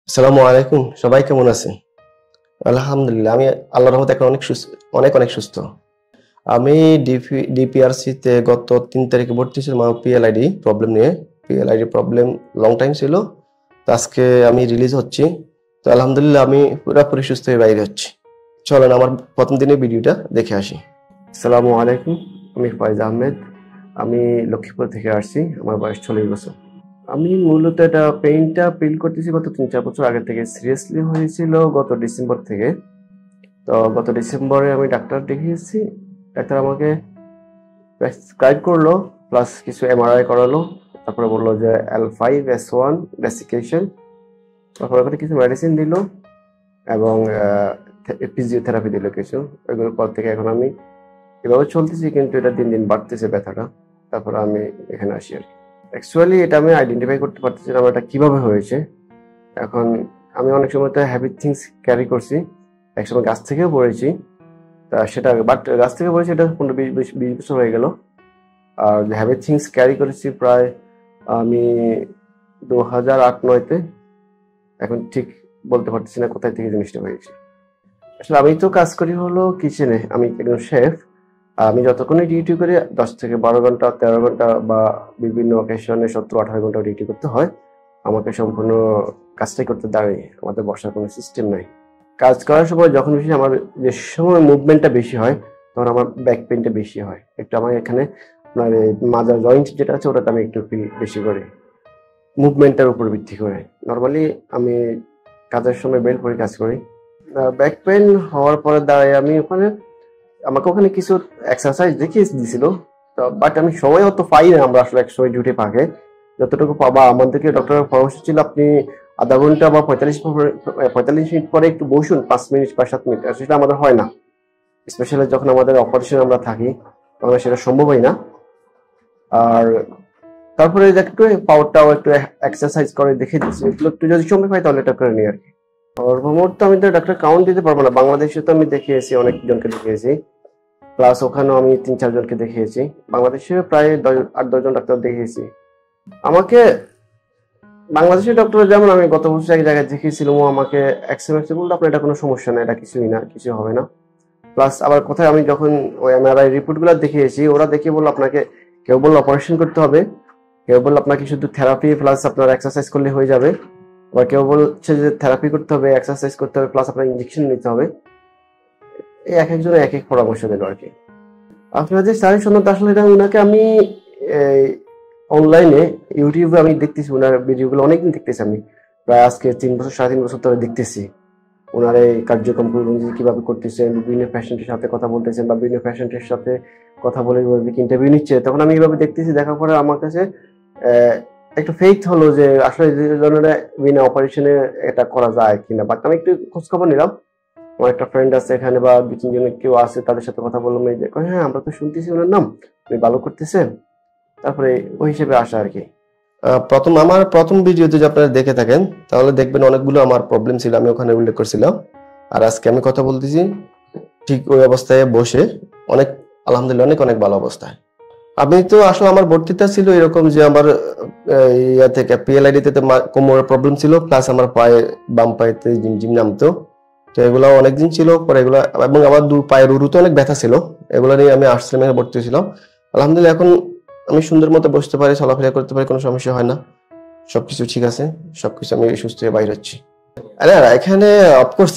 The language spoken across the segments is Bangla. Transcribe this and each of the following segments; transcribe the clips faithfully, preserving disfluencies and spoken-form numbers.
আসসালামু আলাইকুম, সবাই কেমন আছেন? আলহামদুলিল্লাহ, আমি আল্লাহর রহমতে এখন অনেক সুস্থ, অনেক অনেক সুস্থ। আমি ডিপি ডিপিআরসি তে গত তিন তারিখে ভর্তি ছিলাম আমার পিএলআইডি প্রবলেম নিয়ে। পিএলআইডি প্রবলেম লং টাইম ছিল, তো আজকে আমি রিলিজ হচ্ছি। তো আলহামদুলিল্লাহ আমি পুরোপুরি সুস্থ হয়ে বাইরে হচ্ছি। চলেন আমার প্রথম দিনের ভিডিওটা দেখে আসি। আসসালামু আলাইকুম, আমি ফয়েজ আহমেদ। আমি লক্ষ্মীপুর থেকে আসছি, আমার বয়স চল্লিশ বছর। আমি মূলত এটা পেইনটা ফিল করতেছি গত তিন চার বছর আগে থেকে। সিরিয়াসলি হয়েছিল গত ডিসেম্বর থেকে। তো গত ডিসেম্বরে আমি ডাক্তার দেখিয়েছি। ডাক্তার আমাকে প্রেসক্রাইব করলো, প্লাস কিছু এমআরআই করালো। তারপরে বললো যে L five S one desiccation, তারপরে ওখানে কিছু মেডিসিন দিল এবং ফিজিওথেরাপি দিল কিছু। এগুলোর পর থেকে এখন আমি এভাবে চলতেছি, কিন্তু এটা দিন দিন বাড়তেছে ব্যথাটা। তারপরে আমি এখানে আসি আর কি। অ্যাকচুয়ালি এটা আমি আইডেন্টিফাই করতে পারতেছি না এটা কিভাবে হয়েছে। এখন আমি অনেক সময় তো হ্যাবিট থিংস ক্যারি করছি, একসময় গাছ থেকেও পড়েছি, তা সেটা বাট গাছ থেকে পড়েছি এটা পনেরো বিশ বিশ বছর হয়ে গেল। আর হ্যাবিট থিংস ক্যারি করেছি প্রায় আমি দু হাজার আট নয়তে। এখন ঠিক বলতে পারতেছি না কোথায় থেকে জিনিসটা হয়েছে। আসলে আমি তো কাজ করি হলো কিচেনে, আমি একজন শেফ। আমি যতক্ষণই ডিউটি করি দশ থেকে বারো ঘন্টা তেরো ঘন্টা বা বিভিন্ন অকেশনে সতেরো আঠারো ঘন্টা ডিউটি করতে হয়। আমাকে সম্পূর্ণ কাজটাই করতে দাঁড়িয়ে, আমাদের বসার কোনো সিস্টেম নাই। কাজ করার সময় যখন বেশি আমার যে সময় মুভমেন্টটা বেশি হয়, তখন আমার ব্যাক পেইনটা বেশি হয় একটু। আমার এখানে আপনার মাজার জয়েন্ট যেটা আছে ওটাতে আমি একটু ফিল বেশি করি, মুভমেন্টের উপর ভিত্তি করে। নর্মালি আমি কাজের সময় বেল্ট পরে কাজ করি। ব্যাক পেইন হওয়ার পরে দাঁড়ায় আমি ওখানে আমাকে ওখানে কিছু এক্সারসাইজ দেখিয়ে দিছিল, বাট আমি সময় অত পাই না। আমরা আসলে এক সময় ডিউটি পাকে যতটুকু পাবা, আমাদেরকে ডক্টরের পরামর্শ ছিল আপনি আধা ঘন্টা বা পঁয়তাল্লিশ পঁয়তাল্লিশ মিনিট পরে একটু বসুন, পাঁচ মিনিট বা সাত মিনিট। সেটা আমাদের হয় না, স্পেশালি যখন আমাদের অপারেশন আমরা থাকি তখন সেটা সম্ভব হয় না। আর তারপরে একটু পাওয়ারটাও একটু এক্সারসাইজ করে দেখে দিচ্ছি, এগুলো একটু যদি সময় পাই তাহলে এটা করে নিই আর কি। সর্বমোট তো আমি তো ডাক্তার কাউন্ট দিতে পারবো না, বাংলাদেশে তো আমি দেখিয়েছি অনেকজনকে দেখিয়েছি, প্লাস ওখানেও আমি তিন চারজনকে দেখিয়েছি। বাংলাদেশে প্রায় আট দশজন ডাক্তার দেখিয়েছি। আমাকে বাংলাদেশের ডক্টর যেমন আমি গত বছর এক জায়গায় দেখিয়েছিলাম, ও আমাকে এক্সএমএক্সে বললো আপনার এটা কোনো সমস্যা না, এটা কিছুই না, কিছু হবে না। প্লাস আবার কোথায় আমি যখন ওই এমআরআই রিপোর্টগুলো দেখিয়েছি, ওরা দেখিয়ে বললো আপনাকে, কেউ বললো অপারেশন করতে হবে, কেউ বললো আপনাকে শুধু থেরাপি প্লাস আপনার এক্সারসাইজ করলে হয়ে যাবে, আবার কেউ বলছে যে থেরাপি করতে হবে, এক্সারসাইজ করতে হবে, প্লাস আপনার ইঞ্জেকশন নিতে হবে। এই এক একজনে এক এক পরামর্শ দিল আর কি। আপনার যে সাজেশন আসলে এটা ওনাকে আমি অনলাইনে ইউটিউবে আমি দেখতেছি, ওনার ভিডিওগুলো অনেকদিন দেখতেছি আমি, প্রায় আজকে তিন বছর সাড়ে তিন বছর ধরে দেখতেছি ওনার এই কার্যক্রম কিভাবে করতেছেন, বিভিন্ন পেশেন্টের সাথে কথা বলতেছেন বা বিভিন্ন পেশেন্টের সাথে কথা বলে ইন্টারভিউ নিচ্ছে। তখন আমি এইভাবে দেখতেছি, দেখার পরে আমার কাছে একটু ফেথ হলো যে আসলে ধরনের বিনা অপারেশনে এটা করা যায় কিনা। বাট আমি একটু খোঁজখবর নিলাম, আমার একটা ফ্রেন্ড আছে এখানে বা দু তিনজন কেউ আছে, তাদের সাথে কথা বললাম, এই যে হ্যাঁ আমরা তো শুনতেছি ওনার নাম, উনি ভালো করতেছেন। তারপরে ওই হিসেবে আসা আর কি। প্রথম আমার প্রথম ভিডিওতে যদি আপনারা দেখে থাকেন তাহলে দেখবেন অনেকগুলো আমার প্রবলেম ছিল, আমি ওখানে উল্লেখ করছিলাম। আর আজকে আমি কথা বলতেছি ঠিক ওই অবস্থায় বসে, অনেক আলহামদুলিল্লাহ অনেক অনেক ভালো অবস্থায়। আমি তো আসলে আমার ভর্তিটা ছিল এরকম যে আমার ইয়া থেকে পিএলআইডি তে কোমরের প্রবলেম ছিল, প্লাস আমার পায়ে বাম পায়েতে জিম জিম নামতো। তো এগুলো অনেকদিন ছিল পরে এগুলো, এবং আমার দু পায়ের উরুতে অনেক ব্যথা ছিল, এগুলো নিয়ে আমি আসলামে ভর্তি ছিলাম। আলহামদুলিল্লাহ এখন আমি সুন্দর মতো বসতে পারি, চলাফেরা করতে পারি, কোনো সমস্যা হয় না, সবকিছু ঠিক আছে, সবকিছু আমি সুস্থ হয়ে বাইরে হচ্ছি। আরে এখানে অফকোর্স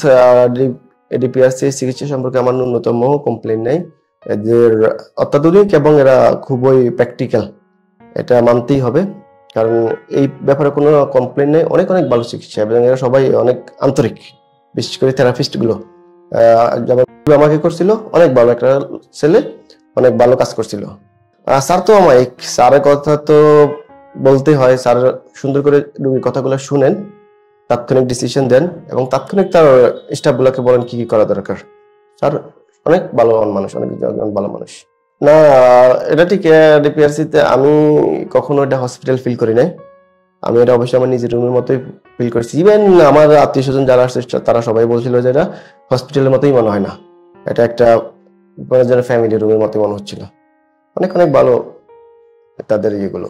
ডিপিআরসি চিকিৎসা সম্পর্কে আমার ন্যূনতম কমপ্লেন নেই। এদের অত্যাধুনিক এবং এরা খুবই প্র্যাকটিক্যাল, এটা মানতেই হবে, কারণ এই ব্যাপারে কোনো কমপ্লেন নেই। অনেক অনেক ভালো চিকিৎসা এবং এরা সবাই অনেক আন্তরিক, বিশেষ করে থেরাপিস্ট গুলো যেমন আমাকে করছিল, অনেক ভালো একটা ছেলে, অনেক ভালো কাজ করছিল। স্যার তো আমায়, স্যারের কথা তো বলতেই হয়, স্যার সুন্দর করে রোগীর কথাগুলো শুনেন, তাৎক্ষণিক ডিসিশন দেন এবং তাৎক্ষণিক তার স্টাফ গুলাকে বলেন কি কি করা দরকার। স্যার অনেক ভালো মানুষ, অনেক ভালো মানুষ। না এটা ঠিক, ডিপিআরসি তে আমি কখনো এটা হসপিটাল ফিল করি নাই, আমি এটা অবশ্যই আমার নিজের রুমের মতোই ফিল করছি। ইভেন আমার আত্মীয় স্বজন যারা আসছে তারা সবাই বলছিল যে এটা হসপিটালের মতোই মনে হয় না, এটা একটা ফ্যামিলি রুমের মতোই মনে হচ্ছিল। অনেক অনেক ভালো তাদের ইয়েগুলো।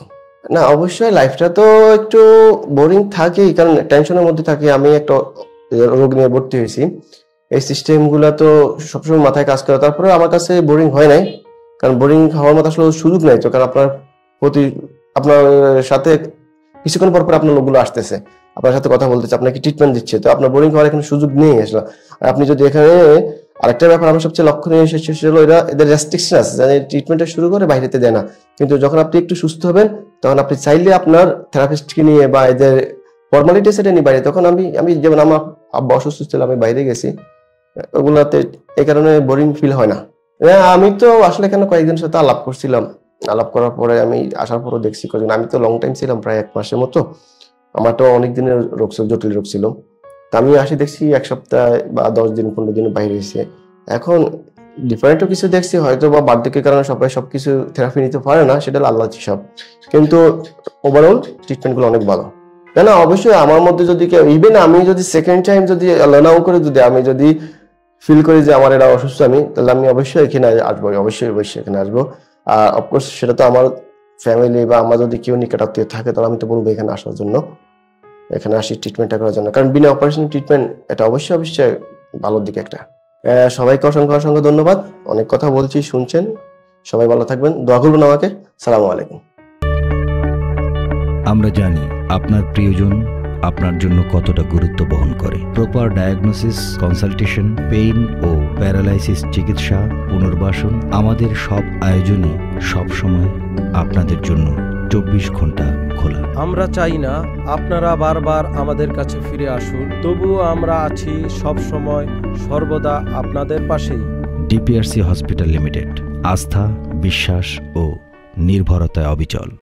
না অবশ্যই লাইফটা তো একটু বোরিং থাকেই, কারণ টেনশনের মধ্যে থাকি। আমি একটা রোগ নিয়ে ভর্তি হয়েছি, এই সিস্টেমগুলো তো সবসময় মাথায় কাজ করে। তারপরে আমার কাছে বোরিং হয় নাই, কারণ বোরিং হওয়ার মতো আসলে সুযোগ নাই তো। কারণ আপনার প্রতি আপনার সাথে কিছুক্ষণ পর পর আপনার লোকগুলো আসতেছে, আপনার সাথে কথা বলতেছে, আপনাকে ট্রিটমেন্ট দিচ্ছে, তো আপনার বোরিং হওয়ার এখানে সুযোগ নেই আসলে। আর আপনি যদি এখানে আরেকটা ব্যাপার আমার সবচেয়ে লক্ষণীয় সেটা হলো এরা এদের রেস্ট্রিকশন আছে, যে ট্রিটমেন্টটা শুরু করে বাইরেতে দেয় না। কিন্তু যখন আপনি একটু সুস্থ হবেন তখন আপনি চাইলে আপনার থেরাপিস্টকে নিয়ে বা এদের ফর্মালিটি সেটা নিয়ে বাইরে, তখন আমি আমি যেমন আমার আব্বা অসুস্থ ছিল, আমি বাইরে গেছি ওগুলাতে, এই কারণে বোরিং ফিল হয় না। আমি তো আসলে এখানে কয়েকজনের সাথে আলাপ করছিলাম, আলাপ করার পরে আমি আসার পরও দেখছি কজন, আমি তো লং টাইম ছিলাম প্রায় এক মাসের মতো, আমার তো অনেক দিনের রোগ ছিল, জটিল রোগ ছিল। তা আমি আসি দেখছি এক সপ্তাহ বা দশ দিন পনেরো দিন বাইরে এসে এখন ডিফারেন্টও কিছু দেখছি, হয়তো বা বার্ধক্যের কারণে সবাই সবকিছু থেরাপি নিতে পারে না, সেটা আল্লাহ হিসাব, কিন্তু ওভারঅল ট্রিটমেন্ট গুলো অনেক ভালো। না না অবশ্যই আমার মধ্যে যদি কেউ, ইভেন আমি যদি সেকেন্ড টাইম যদি আল্লাহ নাও করে যদি আমি যদি ফিল করি যে আমার এটা অসুস্থ আমি, তাহলে আমি অবশ্যই এখানে আসবো, অবশ্যই অবশ্যই এখানে আসবো। আর অফকোর্স সেটা তো আমার ফ্যামিলি বা আমার যদি কেউ নিকটাত্মীয় থাকে তাহলে আমি তো বলবো এখানে আসার জন্য, এখানে আসি ট্রিটমেন্টটা করার জন্য, কারণ বিনা অপারেশন ট্রিটমেন্ট এটা অবশ্যই অবশ্যই ভালোর দিকে একটা। সবাইকে অসংখ্য অসংখ্য ধন্যবাদ, অনেক কথা বলছি শুনছেন, সবাই ভালো থাকবেন, দোয়া করবেন আমাকে। সালামু আলাইকুম। আমরা জানি আপনার প্রিয়জন আপনার জন্য কতটা গুরুত্ব বহন করে। প্রপার ডায়াগনোসিস, কনসালটেশন, পেইন ও প্যারালাইসিস চিকিৎসা, পুনর্বাসন, আমাদের সব আয়োজনই সবসময় আপনাদের জন্য চব্বিশ ঘন্টা খোলা। আমরা চাই না আপনারা বারবার আমাদের কাছে ফিরে আসুন, তবুও আমরা আছি সব সময় সর্বদা আপনাদের পাশেই। ডিপিআরসি হসপিটাল লিমিটেড, আস্থা, বিশ্বাস ও নির্ভরতায় অবিচল।